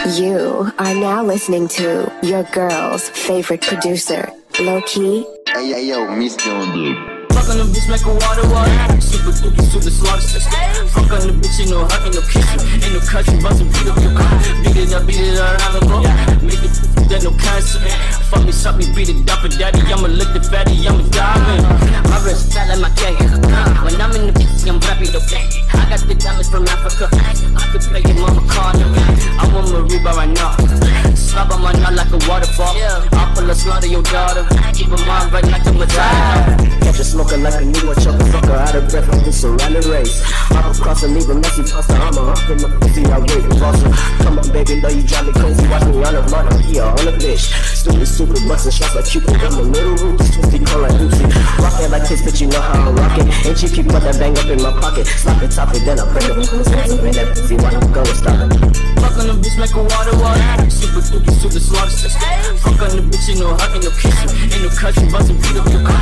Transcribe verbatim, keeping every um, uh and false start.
You are now listening to your girl's favorite producer, Low Key. Hey, hey, yo, Mister on the fuck on the bitch, make her water water. Super dookie, super slaughter. Fuck on the bitch, ain't no hugging, no kissing. Ain't no country, bustin' beat up your car. Beat it up, beat it around the road. Make it that no cancer. Fuck me, suck me, beat it up, and daddy, I'ma lick the fatty, I'm a diamond. My wrist fat like my cake. When I'm in the bitch, I'm rapping, okay. I got the diamonds from Africa. I could play your mama card. I'm on Mariba right now. Slap on my nut like a waterfall. I'll pull a slaughter your daughter. Keep her mind right like a Madonna. Catch a smoker like a new one, choke a fucker out of breath like this surrounded race. Hop across and leave a messy pasta, I'm a hump in my pussy, I wait and bustle. Come on baby, know you drive me crazy, watch me on a mother, yeah, on a bitch. Stupid, stupid, bustin' shots like Cupid, got my little roots, twisty, call like Lucy. Rockin' like this, but you know how I'm rockin'. Ain't cheap, keep put that bang up in my pocket. Slap it, top it, then I break up. Man, that pussy, why I'm gonna stop it. Fuck on the bitch, make her water water. Super dookie, super slaughter. Fuck on the bitch, ain't no hugging, no kissing. Ain't no country, bustin' beat up your car.